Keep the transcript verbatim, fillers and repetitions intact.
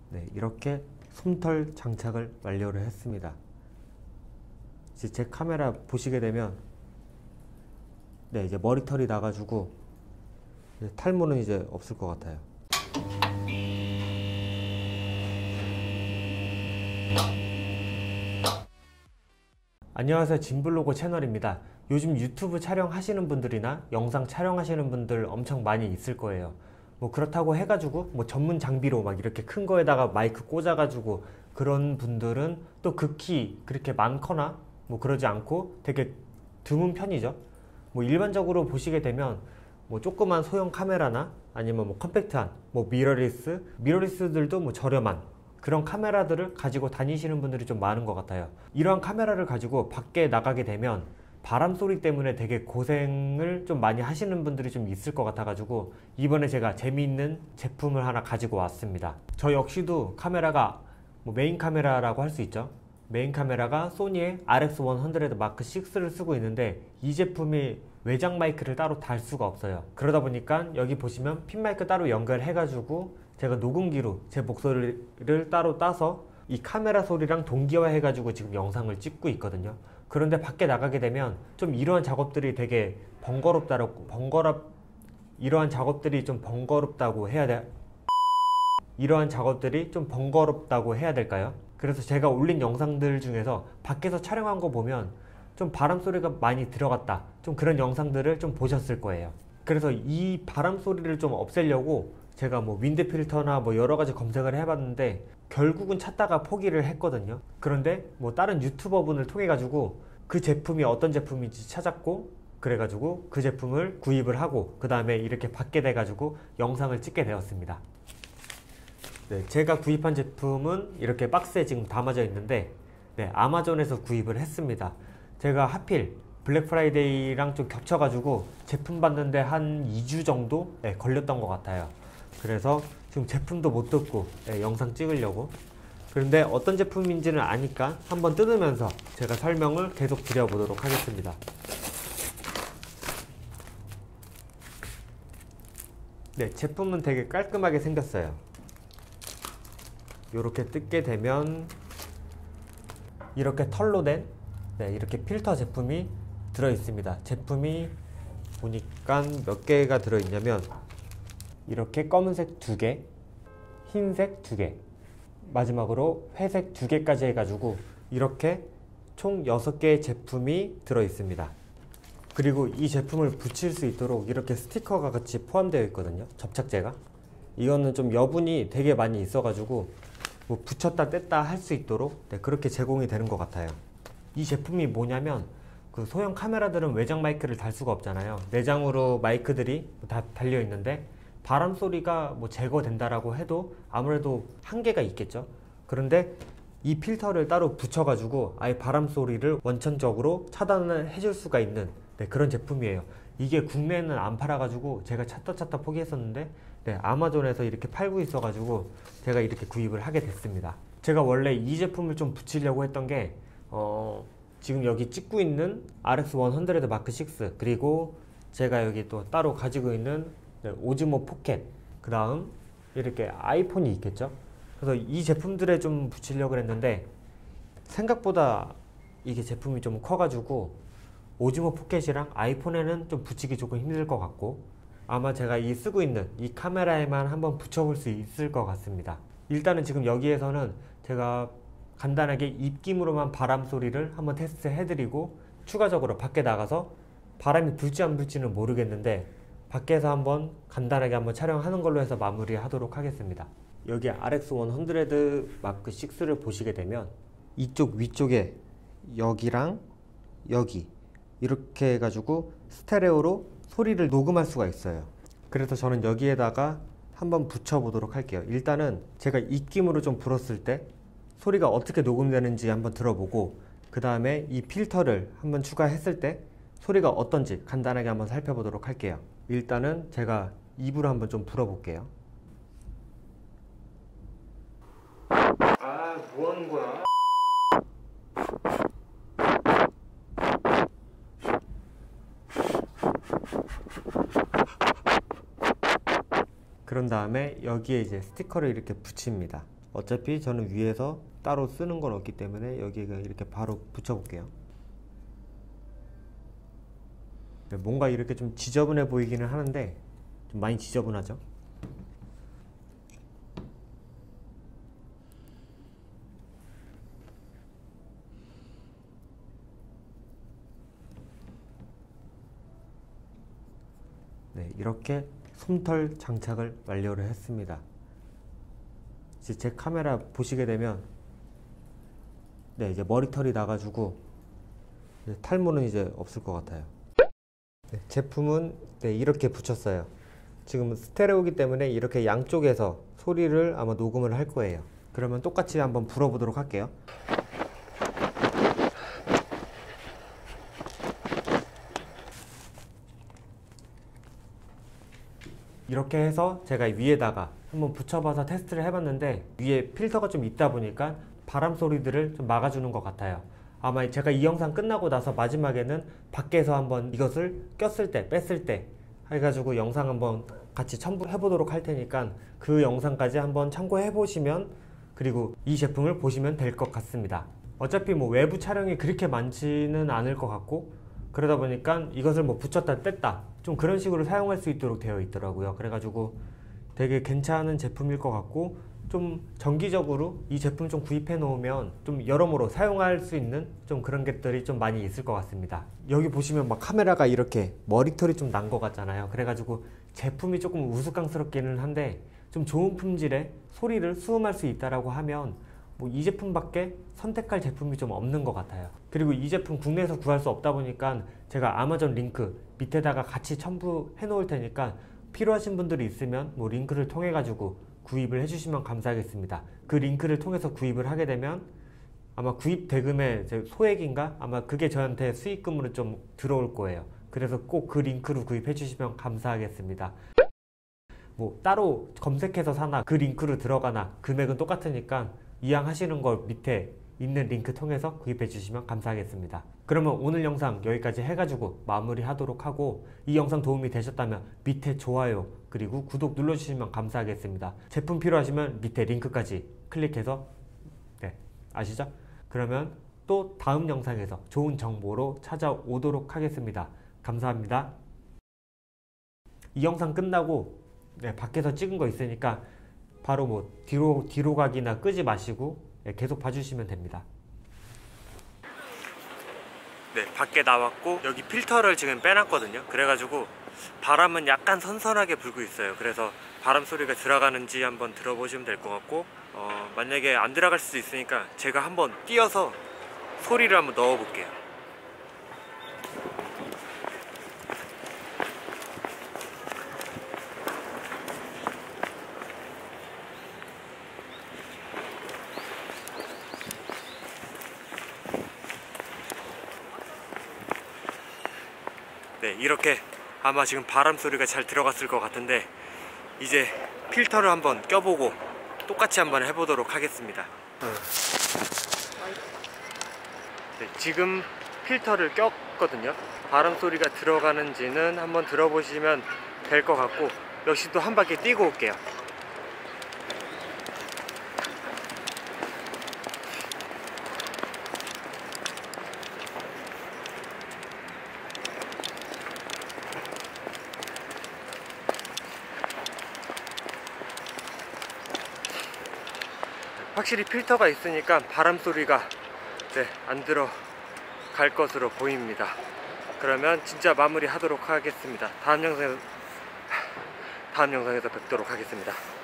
네, 이렇게 솜털 장착을 완료를 했습니다. 이제 제 카메라 보시게 되면 네, 이제 머리털이 나가지고 탈모는 이제 없을 것 같아요. 안녕하세요, 진블로그 채널입니다. 요즘 유튜브 촬영하시는 분들이나 영상 촬영하시는 분들 엄청 많이 있을 거예요. 뭐 그렇다고 해가지고 뭐 전문 장비로 막 이렇게 큰 거에다가 마이크 꽂아가지고 그런 분들은 또 극히 그렇게 많거나 뭐 그러지 않고 되게 드문 편이죠. 뭐 일반적으로 보시게 되면 뭐 조그만 소형 카메라나 아니면 뭐 컴팩트한 뭐 미러리스, 미러리스들도 뭐 저렴한 그런 카메라들을 가지고 다니시는 분들이 좀 많은 것 같아요. 이러한 카메라를 가지고 밖에 나가게 되면 바람 소리 때문에 되게 고생을 좀 많이 하시는 분들이 좀 있을 것 같아 가지고 이번에 제가 재미있는 제품을 하나 가지고 왔습니다. 저 역시도 카메라가 뭐 메인 카메라라고 할 수 있죠. 메인 카메라가 소니의 알엑스 백 마크 식스를 쓰고 있는데 이 제품이 외장 마이크를 따로 달 수가 없어요. 그러다 보니까 여기 보시면 핀 마이크 따로 연결해 가지고 제가 녹음기로 제 목소리를 따로 따서 이 카메라 소리랑 동기화해 가지고 지금 영상을 찍고 있거든요. 그런데 밖에 나가게 되면 좀 이러한 작업들이 되게 번거롭다고 번거롭 이러한 작업들이 좀 번거롭다고 해야 돼 이러한 작업들이 좀 번거롭다고 해야 될까요? 그래서 제가 올린 영상들 중에서 밖에서 촬영한 거 보면 좀 바람 소리가 많이 들어갔다, 좀 그런 영상들을 좀 보셨을 거예요. 그래서 이 바람 소리를 좀 없애려고 제가 뭐 윈드 필터나 뭐 여러 가지 검색을 해봤는데 결국은 찾다가 포기를 했거든요. 그런데 뭐 다른 유튜버 분을 통해 가지고 그 제품이 어떤 제품인지 찾았고, 그래가지고 그 제품을 구입을 하고 그 다음에 이렇게 받게 돼가지고 영상을 찍게 되었습니다. 네, 제가 구입한 제품은 이렇게 박스에 지금 담아져 있는데 네, 아마존에서 구입을 했습니다. 제가 하필 블랙 프라이데이랑 좀 겹쳐가지고 제품 받는데 한 이 주 정도 네, 걸렸던 것 같아요. 그래서 지금 제품도 못 뜯고 네, 영상 찍으려고. 그런데 어떤 제품인지는 아니까 한번 뜯으면서 제가 설명을 계속 드려보도록 하겠습니다. 네, 제품은 되게 깔끔하게 생겼어요. 이렇게 뜯게 되면 이렇게 털로 된 네, 이렇게 필터 제품이 들어 있습니다. 제품이 보니까 몇 개가 들어 있냐면 이렇게 검은색 두 개, 흰색 두 개, 마지막으로 회색 두 개까지 해가지고 이렇게 총 여섯 개의 제품이 들어 있습니다. 그리고 이 제품을 붙일 수 있도록 이렇게 스티커가 같이 포함되어 있거든요. 접착제가. 이거는 좀 여분이 되게 많이 있어가지고 뭐 붙였다 뗐다 할 수 있도록 네, 그렇게 제공이 되는 것 같아요. 이 제품이 뭐냐면 그 소형 카메라들은 외장 마이크를 달 수가 없잖아요. 내장으로 마이크들이 다 달려 있는데 바람 소리가 뭐 제거된다라고 해도 아무래도 한계가 있겠죠. 그런데 이 필터를 따로 붙여가지고 아예 바람 소리를 원천적으로 차단을 해줄 수가 있는 네, 그런 제품이에요. 이게 국내에는 안 팔아가지고 제가 찾다 찾다 포기했었는데 네, 아마존에서 이렇게 팔고 있어가지고 제가 이렇게 구입을 하게 됐습니다. 제가 원래 이 제품을 좀 붙이려고 했던 게 어, 지금 여기 찍고 있는 알엑스 백 마크 식스, 그리고 제가 여기 또 따로 가지고 있는 네, 오즈모 포켓, 그 다음 이렇게 아이폰이 있겠죠. 그래서 이 제품들에 좀 붙이려고 했는데 생각보다 이게 제품이 좀 커가지고 오즈모 포켓이랑 아이폰에는 좀 붙이기 조금 힘들 것 같고, 아마 제가 이 쓰고 있는 이 카메라에만 한번 붙여볼 수 있을 것 같습니다. 일단은 지금 여기에서는 제가 간단하게 입김으로만 바람 소리를 한번 테스트 해드리고 추가적으로 밖에 나가서 바람이 불지 안 불지는 모르겠는데 밖에서 한번 간단하게 한번 촬영하는 걸로 해서 마무리 하도록 하겠습니다. 여기 알엑스 백 마크 식스를 보시게 되면 이쪽 위쪽에 여기랑 여기 이렇게 해가지고 스테레오로 소리를 녹음할 수가 있어요. 그래서 저는 여기에다가 한번 붙여 보도록 할게요. 일단은 제가 입김으로 좀 불었을 때 소리가 어떻게 녹음되는지 한번 들어보고 그 다음에 이 필터를 한번 추가했을 때 소리가 어떤지 간단하게 한번 살펴보도록 할게요. 일단은 제가 입으로 한번 좀 불어볼게요. 아, 뭐 하는 거야? 그런 다음에 여기에 이제 스티커를 이렇게 붙입니다. 어차피 저는 위에서 따로 쓰는 건 없기 때문에 여기에 이렇게 바로 붙여 볼게요. 뭔가 이렇게 좀 지저분해 보이기는 하는데 좀 많이 지저분하죠. 네, 이렇게 솜털 장착을 완료를 했습니다. 이제 제 카메라 보시게 되면 네, 이제 머리털이 나가지고 이제 탈모는 이제 없을 것 같아요. 네, 제품은 네, 이렇게 붙였어요. 지금 스테레오이기 때문에 이렇게 양쪽에서 소리를 아마 녹음을 할 거예요. 그러면 똑같이 한번 불어보도록 할게요. 이렇게 해서 제가 위에다가 한번 붙여봐서 테스트를 해봤는데 위에 필터가 좀 있다 보니까 바람 소리들을 좀 막아주는 것 같아요. 아마 제가 이 영상 끝나고 나서 마지막에는 밖에서 한번 이것을 꼈을 때 뺐을 때 해가지고 영상 한번 같이 첨부해 보도록 할 테니까 그 영상까지 한번 참고해 보시면, 그리고 이 제품을 보시면 될 것 같습니다. 어차피 뭐 외부 촬영이 그렇게 많지는 않을 것 같고, 그러다 보니까 이것을 뭐 붙였다 뗐다 좀 그런 식으로 사용할 수 있도록 되어 있더라고요. 그래가지고 되게 괜찮은 제품일 것 같고, 좀 정기적으로 이 제품 좀 구입해 놓으면 좀 여러모로 사용할 수 있는 좀 그런 것들이 좀 많이 있을 것 같습니다. 여기 보시면 막 카메라가 이렇게 머리털이 좀 난 것 같잖아요. 그래가지고 제품이 조금 우스꽝스럽기는 한데 좀 좋은 품질의 소리를 수음할 수 있다라고 하면 뭐 이 제품밖에 선택할 제품이 좀 없는 것 같아요. 그리고 이 제품 국내에서 구할 수 없다 보니까 제가 아마존 링크 밑에다가 같이 첨부해 놓을 테니까 필요하신 분들이 있으면 뭐 링크를 통해 가지고 구입을 해주시면 감사하겠습니다. 그 링크를 통해서 구입을 하게 되면 아마 구입 대금의 소액인가? 아마 그게 저한테 수익금으로 좀 들어올 거예요. 그래서 꼭 그 링크로 구입해 주시면 감사하겠습니다. 뭐 따로 검색해서 사나 그 링크로 들어가나 금액은 똑같으니까 이왕 하시는 걸 밑에 있는 링크 통해서 구입해 주시면 감사하겠습니다. 그러면 오늘 영상 여기까지 해가지고 마무리 하도록 하고, 이 영상 도움이 되셨다면 밑에 좋아요 그리고 구독 눌러주시면 감사하겠습니다. 제품 필요하시면 밑에 링크까지 클릭해서 네, 아시죠? 그러면 또 다음 영상에서 좋은 정보로 찾아오도록 하겠습니다. 감사합니다. 이 영상 끝나고 네, 밖에서 찍은 거 있으니까 바로 뭐 뒤로 뒤로 가기나 끄지 마시고 네, 계속 봐주시면 됩니다. 네, 밖에 나왔고 여기 필터를 지금 빼놨거든요. 그래가지고 바람은 약간 선선하게 불고 있어요. 그래서 바람 소리가 들어가는지 한번 들어보시면 될 것 같고, 어, 만약에 안 들어갈 수도 있으니까 제가 한번 띄어서 소리를 한번 넣어 볼게요. 네, 이렇게 아마 지금 바람 소리가 잘 들어갔을 것 같은데 이제 필터를 한번 껴보고 똑같이 한번 해보도록 하겠습니다. 네, 지금 필터를 꼈거든요. 바람 소리가 들어가는지는 한번 들어보시면 될 것 같고, 역시 또 한 바퀴 뛰고 올게요. 확실히 필터가 있으니까 바람 소리가 네, 안 들어갈 것으로 보입니다. 그러면 진짜 마무리 하도록 하겠습니다. 다음 영상에서 다음 영상에서 뵙도록 하겠습니다.